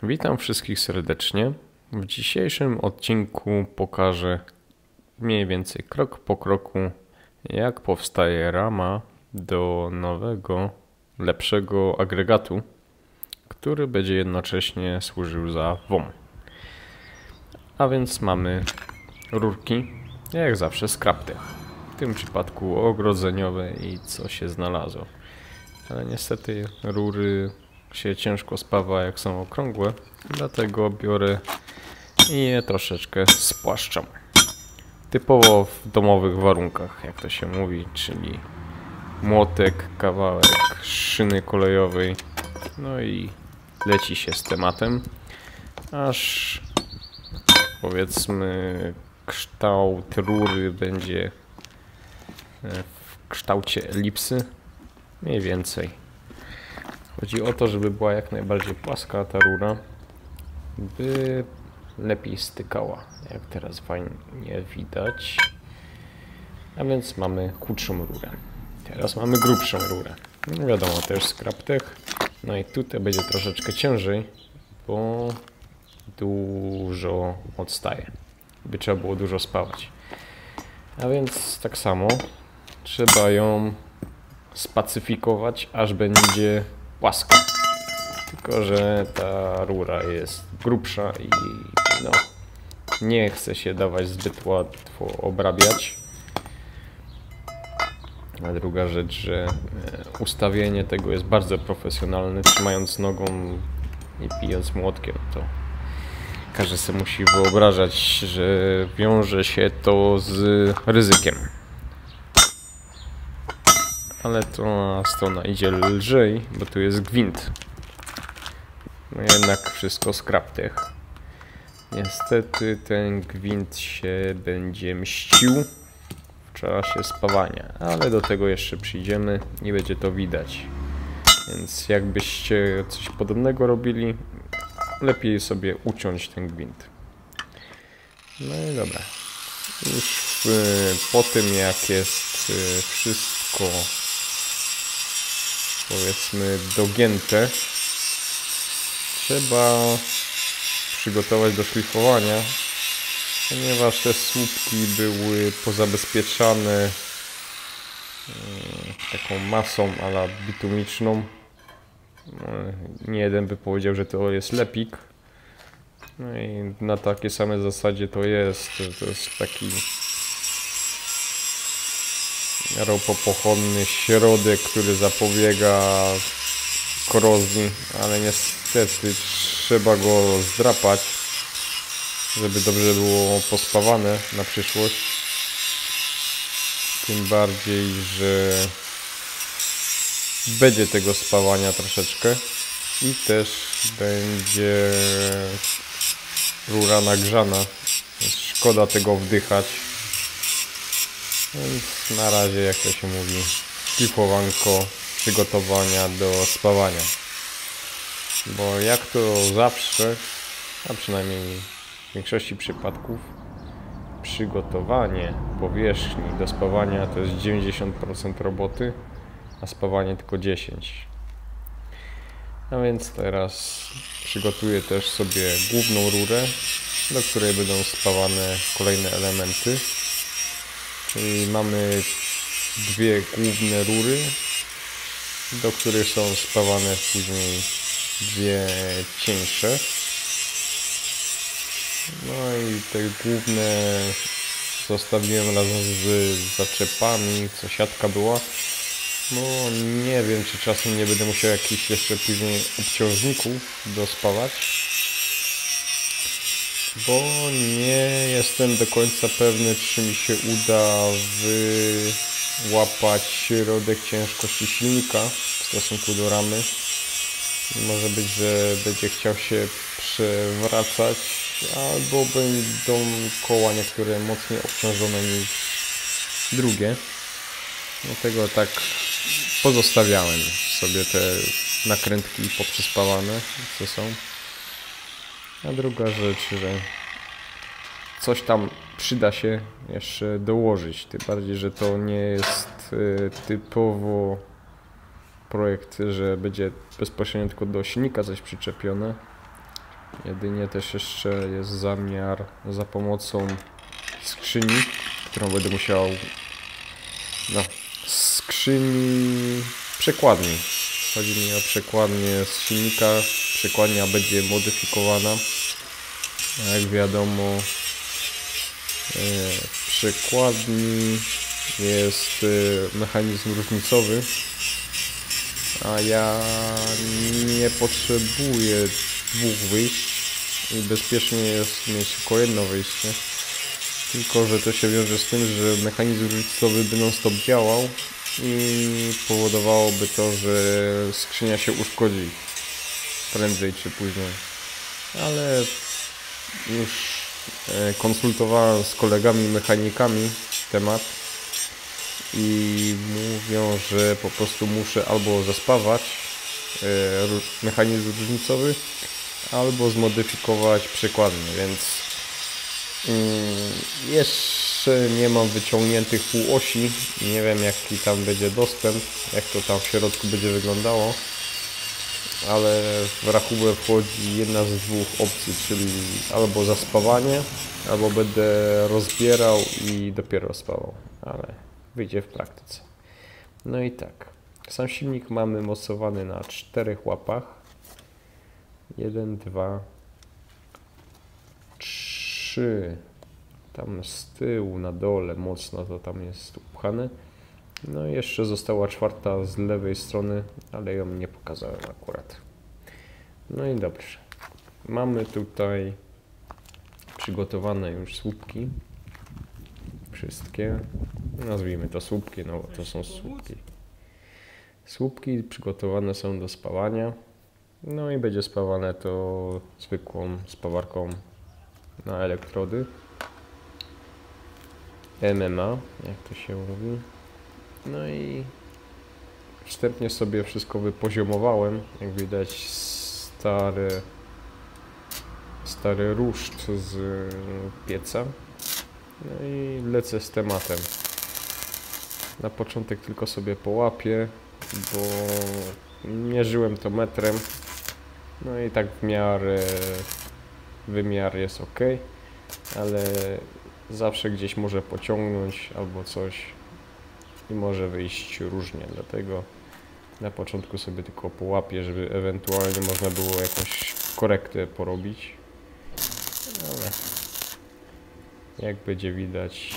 Witam wszystkich serdecznie. W dzisiejszym odcinku pokażę mniej więcej krok po kroku, jak powstaje rama do nowego, lepszego agregatu, który będzie jednocześnie służył za WOM. A więc mamy rurki, jak zawsze z Kraptech. W tym przypadku ogrodzeniowe i co się znalazło. Ale niestety rury się ciężko spawa jak są okrągłe, dlatego biorę i je troszeczkę spłaszczam. Typowo w domowych warunkach, jak to się mówi, czyli młotek, kawałek szyny kolejowej, no i leci się z tematem, aż powiedzmy kształt rury będzie w kształcie elipsy, mniej więcej. Chodzi o to, żeby była jak najbardziej płaska ta rura, by lepiej stykała, jak teraz fajnie widać. A więc mamy krótszą rurę. Teraz mamy grubszą rurę. No wiadomo, też z Kraptech. No i tutaj będzie troszeczkę ciężej, bo dużo odstaje. By trzeba było dużo spawać. A więc tak samo trzeba ją spacyfikować, aż będzie płaska. Tylko że ta rura jest grubsza i no, nie chce się dawać zbyt łatwo obrabiać. A druga rzecz, że ustawienie tego jest bardzo profesjonalne. Trzymając nogą i pijąc młotkiem, to każdy sobie musi wyobrażać, że wiąże się to z ryzykiem. Ale to strona idzie lżej, bo tu jest gwint. No jednak wszystko z Kraptech. Niestety ten gwint się będzie mścił w czasie spawania, ale do tego jeszcze przyjdziemy i będzie to widać. Więc jakbyście coś podobnego robili, lepiej sobie uciąć ten gwint. No i dobra. Już po tym jak jest wszystko powiedzmy dogięte, trzeba przygotować do szlifowania, ponieważ te słupki były pozabezpieczane taką masą a la bitumiczną. Nie jeden by powiedział, że to jest lepik. No i na takiej samej zasadzie to jest taki ropopochłonny środek, który zapobiega korozji, ale niestety trzeba go zdrapać, żeby dobrze było pospawane na przyszłość. Tym bardziej, że będzie tego spawania troszeczkę i też będzie rura nagrzana, więc szkoda tego wdychać. Więc na razie, jak to się mówi, szlifowanko przygotowania do spawania. Bo jak to zawsze, a przynajmniej w większości przypadków, przygotowanie powierzchni do spawania to jest 90% roboty, a spawanie tylko 10%. A więc teraz przygotuję też sobie główną rurę, do której będą spawane kolejne elementy. Czyli mamy dwie główne rury, do których są spawane później dwie cieńsze. No i te główne zostawiłem razem z zaczepami, co siatka była. No nie wiem, czy czasem nie będę musiał jakichś jeszcze później obciążników dospawać, bo nie jestem do końca pewny, czy mi się uda wyłapać środek ciężkości silnika w stosunku do ramy. Może być, że będzie chciał się przewracać, albo będą koła niektóre mocniej obciążone niż drugie. Dlatego tak pozostawiałem sobie te nakrętki poprzyspawane, co są. A druga rzecz, że coś tam przyda się jeszcze dołożyć, tym bardziej, że to nie jest typowo projekt, że będzie bezpośrednio tylko do silnika coś przyczepione, Jedynie też jeszcze jest zamiar za pomocą skrzyni, którą będę musiał... No, skrzyni przekładni. Chodzi mi o przekładnię z silnika. Przekładnia będzie modyfikowana. Jak wiadomo, w przekładni jest mechanizm różnicowy, a ja nie potrzebuję dwóch wyjść i bezpiecznie jest mieć tylko jedno wyjście. Tylko że to się wiąże z tym, że mechanizm różnicowy by non-stop działał i powodowałoby to, że skrzynia się uszkodzi prędzej czy później. Ale już konsultowałem z kolegami mechanikami temat i mówią, że po prostu muszę albo zaspawać mechanizm różnicowy, albo zmodyfikować przekładnię, więc jeszcze nie mam wyciągniętych półosi, nie wiem jaki tam będzie dostęp, jak to tam w środku będzie wyglądało, ale w rachubę wchodzi jedna z dwóch opcji, czyli albo zaspawanie, albo będę rozbierał i dopiero spawał, ale wyjdzie w praktyce. No i tak, sam silnik mamy mocowany na 4 łapach. 1, 2, 3. Tam z tyłu na dole mocno to tam jest upchane. No i jeszcze została 4 z lewej strony, ale ją nie pokazałem akurat. No i dobrze. Mamy tutaj przygotowane już słupki. Wszystkie. Nazwijmy to słupki, no bo to są słupki. Słupki przygotowane są do spawania. No i będzie spawane to zwykłą spawarką na elektrody. MMA, jak to się mówi. No i wstępnie sobie wszystko wypoziomowałem. Jak widać stary ruszt z pieca. No i lecę z tematem. Na początek tylko sobie połapię, bo mierzyłem to metrem. No i tak w miarę wymiar jest ok, ale zawsze gdzieś może pociągnąć albo coś i może wyjść różnie, dlatego na początku sobie tylko połapię, żeby ewentualnie można było jakąś korektę porobić, ale jak będzie widać,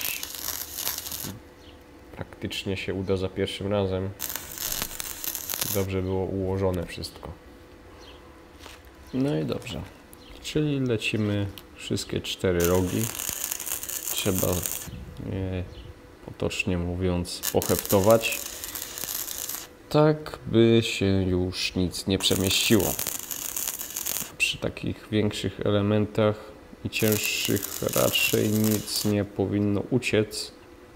praktycznie się uda za pierwszym razem. Dobrze było ułożone wszystko. No i dobrze, czyli lecimy wszystkie 4 rogi. Trzeba je, potocznie mówiąc, poheftować, tak by się już nic nie przemieściło. Przy takich większych elementach i cięższych raczej nic nie powinno uciec,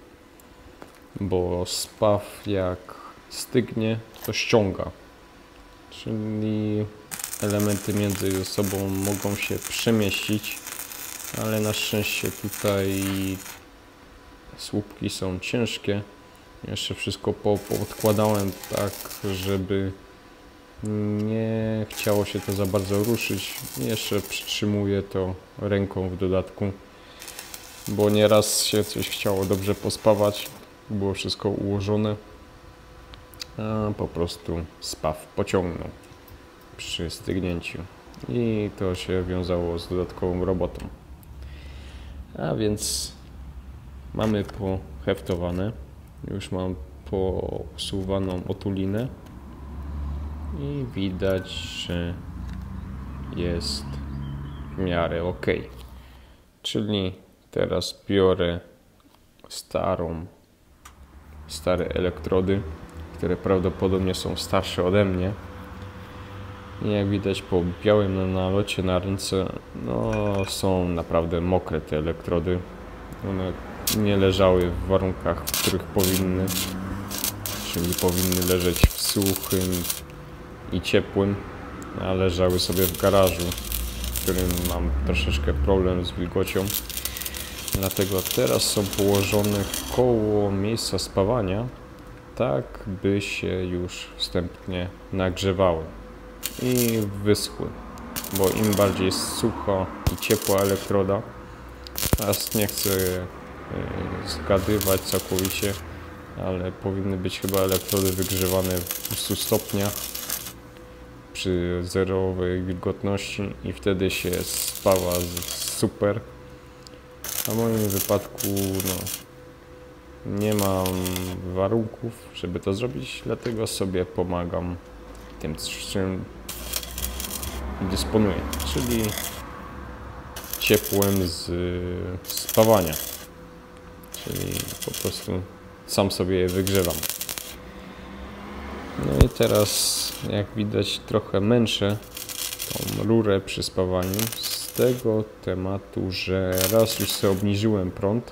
bo spaw jak stygnie, to ściąga. Czyli elementy między sobą mogą się przemieścić, ale na szczęście tutaj słupki są ciężkie. Jeszcze wszystko podkładałem tak, żeby nie chciało się to za bardzo ruszyć. Jeszcze przytrzymuję to ręką w dodatku, bo nieraz się coś chciało dobrze pospawać, było wszystko ułożone, a po prostu spaw pociągnął przy stygnięciu i to się wiązało z dodatkową robotą. A więc mamy poheftowane, już mam posuwaną otulinę i widać, że jest w miarę ok. Czyli teraz biorę stare elektrody, które prawdopodobnie są starsze ode mnie. I jak widać po białym nalocie na ręce, no są naprawdę mokre te elektrody. One nie leżały w warunkach, w których powinny, czyli powinny leżeć w suchym i ciepłym, a leżały sobie w garażu, w którym mam troszeczkę problem z wilgocią. Dlatego teraz są położone koło miejsca spawania, tak by się już wstępnie nagrzewały i wyschły. bo im bardziej jest sucha i ciepła elektroda, teraz nie chcę zgadywać całkowicie, ale powinny być chyba elektrody wygrzewane w 200 stopniach przy zerowej wilgotności i wtedy się spawa super. A w moim wypadku nie mam warunków, żeby to zrobić, dlatego sobie pomagam tym, czym dysponuję, czyli ciepłem z spawania, czyli po prostu sam sobie je wygrzewam. No i teraz, jak widać, trochę męczę tą rurę przy spawaniu z tego tematu, że raz już sobie obniżyłem prąd,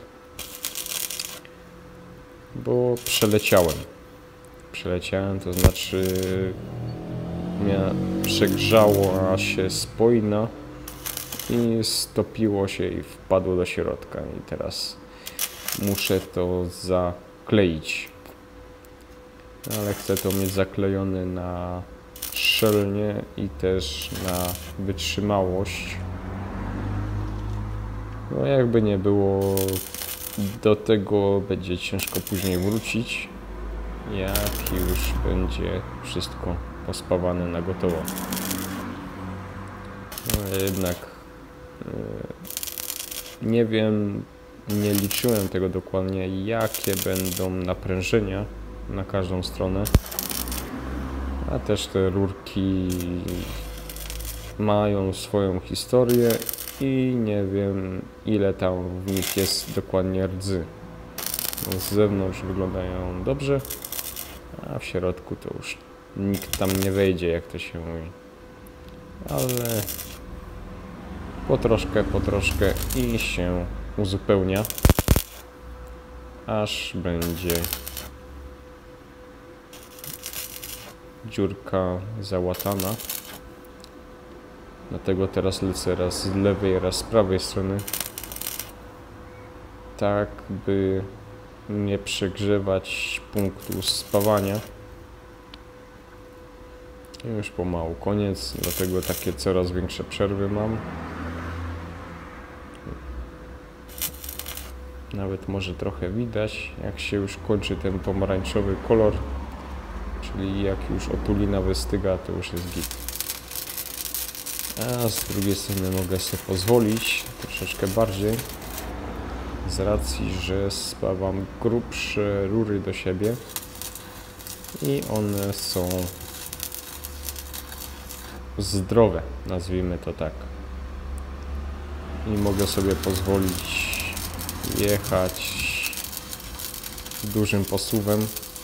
bo przeleciałem, to znaczy mnie przegrzała się spojna i stopiło się i wpadło do środka i teraz muszę to zakleić, ale chcę to mieć zaklejone na szczelnie i też na wytrzymałość, no jakby nie było, do tego będzie ciężko później wrócić, jak już będzie wszystko pospawane na gotowo. No jednak nie wiem, nie liczyłem tego dokładnie, jakie będą naprężenia na każdą stronę, a też te rurki mają swoją historię i nie wiem, ile tam w nich jest dokładnie rdzy. Z zewnątrz wyglądają dobrze, a w środku to już nikt tam nie wejdzie, jak to się mówi. Ale po troszkę i się uzupełnia, aż będzie dziurka załatana. Dlatego teraz lecę raz z lewej, raz z prawej strony, tak by nie przegrzewać punktu spawania. I już pomału koniec, dlatego takie coraz większe przerwy mam. Nawet może trochę widać, jak się już kończy ten pomarańczowy kolor, czyli jak już otulina wystyga, to już jest git. A z drugiej strony mogę sobie pozwolić troszeczkę bardziej, z racji, że spawam grubsze rury do siebie i one są zdrowe, nazwijmy to tak. I mogę sobie pozwolić jechać dużym posuwem,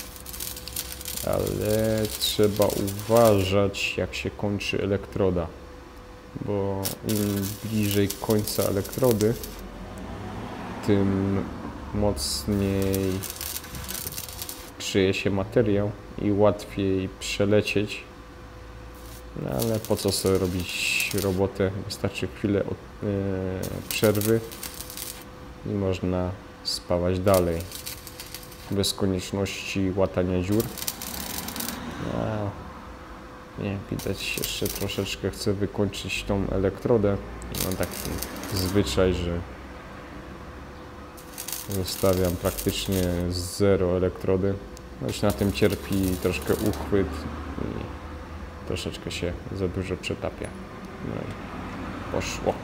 ale trzeba uważać, jak się kończy elektroda, bo im bliżej końca elektrody, tym mocniej grzeje się materiał i łatwiej przelecieć. No ale po co sobie robić robotę? Wystarczy chwilę przerwy i można spawać dalej bez konieczności łatania dziur. No, nie, widać, jeszcze troszeczkę chcę wykończyć tą elektrodę i mam taki zwyczaj, że zostawiam praktycznie zero elektrody. Choć na tym cierpi troszkę uchwyt i troszeczkę się za dużo przetapia. No i poszło.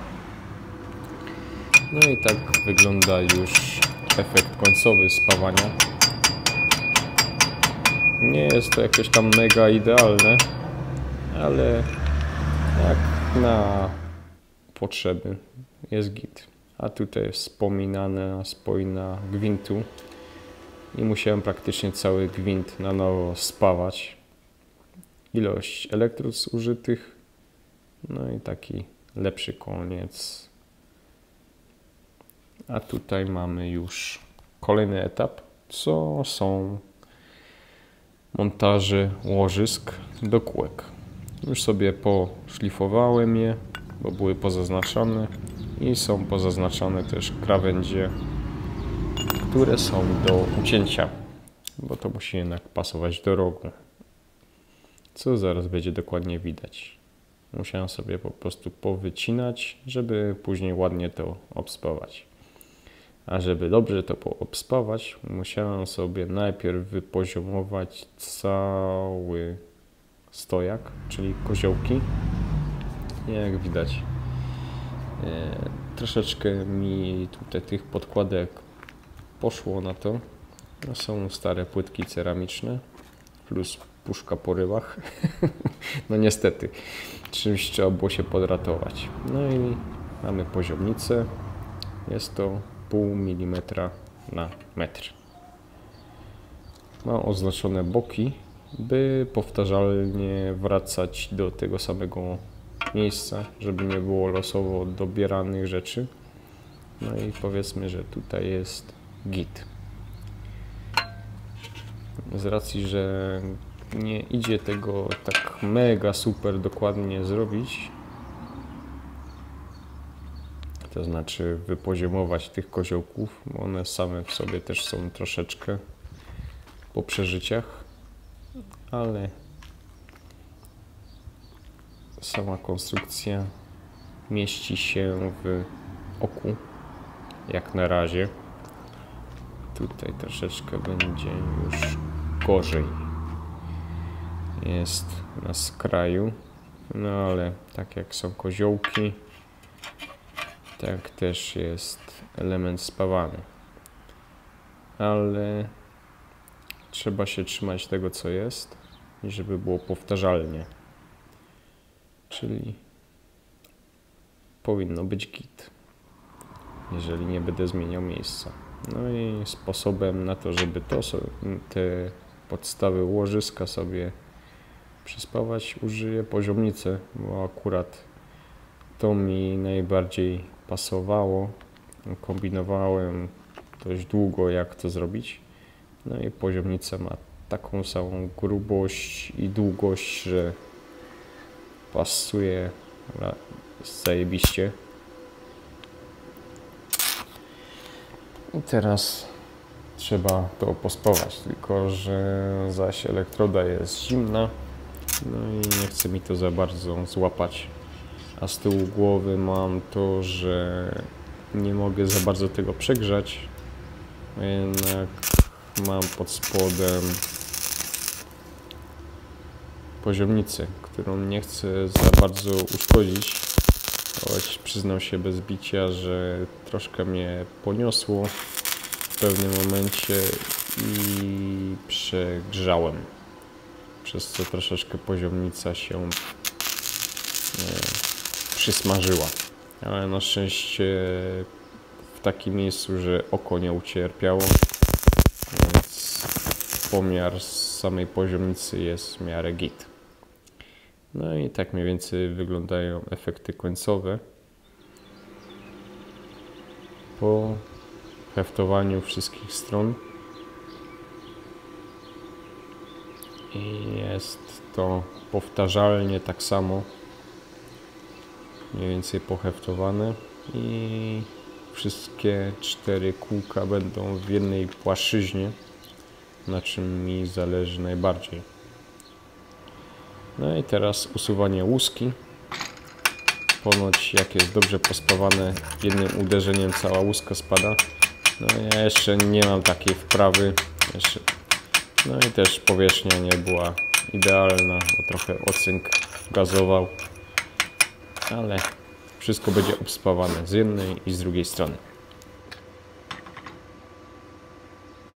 No i tak wygląda już efekt końcowy spawania. Nie jest to jakieś tam mega idealne, ale jak na potrzeby jest git. A tutaj jest wspominana spojna gwintu i musiałem praktycznie cały gwint na nowo spawać. Ilość elektrod zużytych, no i taki lepszy koniec. A tutaj mamy już kolejny etap, co są montaże łożysk do kółek. Już sobie poszlifowałem je, bo były pozaznaczone i są pozaznaczone też krawędzie, które są do ucięcia, bo to musi jednak pasować do rogu, co zaraz będzie dokładnie widać. musiałem sobie po prostu powycinać, żeby później ładnie to obspawać. A żeby dobrze to obspawać, musiałem sobie najpierw wypoziomować cały stojak, czyli koziołki. Jak widać, troszeczkę mi tutaj tych podkładek poszło na to. Są stare płytki ceramiczne plus puszka po rybach. No niestety, czymś trzeba było się podratować. No i mamy poziomnicę. Jest to 0,5 mm na metr. Ma oznaczone boki, by powtarzalnie wracać do tego samego miejsca, żeby nie było losowo dobieranych rzeczy. No i powiedzmy, że tutaj jest git. Z racji, że nie idzie tego tak mega super dokładnie zrobić, to znaczy wypoziomować tych koziołków, bo one same w sobie też są troszeczkę po przeżyciach, ale sama konstrukcja mieści się w oku, jak na razie. Tutaj troszeczkę będzie już gorzej. Jest na skraju, no ale tak jak są koziołki, tak też jest element spawany. Ale trzeba się trzymać tego, co jest, i żeby było powtarzalnie. Czyli powinno być git, jeżeli nie będę zmieniał miejsca. No i sposobem na to, żeby te podstawy łożyska sobie przyspawać, użyję poziomnicy, bo akurat to mi najbardziej pasowało. Kombinowałem dość długo, jak to zrobić. No i poziomnica ma taką samą grubość i długość, że pasuje zajebiście. I teraz trzeba to pospawać, tylko że zaś elektroda jest zimna, no i nie chce mi to za bardzo złapać. A z tyłu głowy mam to, że nie mogę za bardzo tego przegrzać, a jednak mam pod spodem poziomnicę, którą nie chcę za bardzo uszkodzić, choć przyznam się bez bicia, że troszkę mnie poniosło w pewnym momencie i przegrzałem, przez co troszeczkę poziomnica się przysmażyła, ale na szczęście w takim miejscu, że oko nie ucierpiało, więc pomiar z samej poziomnicy jest w miarę git. No i tak mniej więcej wyglądają efekty końcowe po heftowaniu wszystkich stron. I jest to powtarzalnie tak samo, mniej więcej poheftowane, i wszystkie 4 kółka będą w jednej płaszczyźnie, na czym mi zależy najbardziej. No i teraz usuwanie łuski. Ponoć jak jest dobrze pospawane, jednym uderzeniem cała łuska spada. No ja jeszcze nie mam takiej wprawy. No i też powierzchnia nie była idealna, bo trochę ocynk gazował. Ale wszystko będzie obspawane z jednej i z drugiej strony.